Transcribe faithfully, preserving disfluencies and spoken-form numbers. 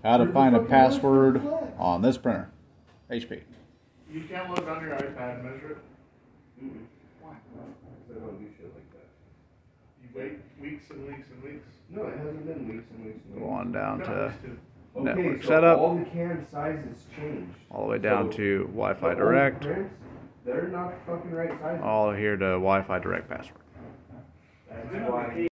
How to find a password on this printer. H P. You can't look on your iPad and measure it? Mm-mm. Why? Because I don't do shit like that. You wait weeks and weeks and weeks? No, it hasn't been weeks and weeks and weeks. Go on down No, to it's two. network Okay, so setup. all the cam sizes changed. All the way down So to Wi-Fi the Direct. old prints, they're not fucking right sizes. All here to Wi-Fi Direct password. That's why.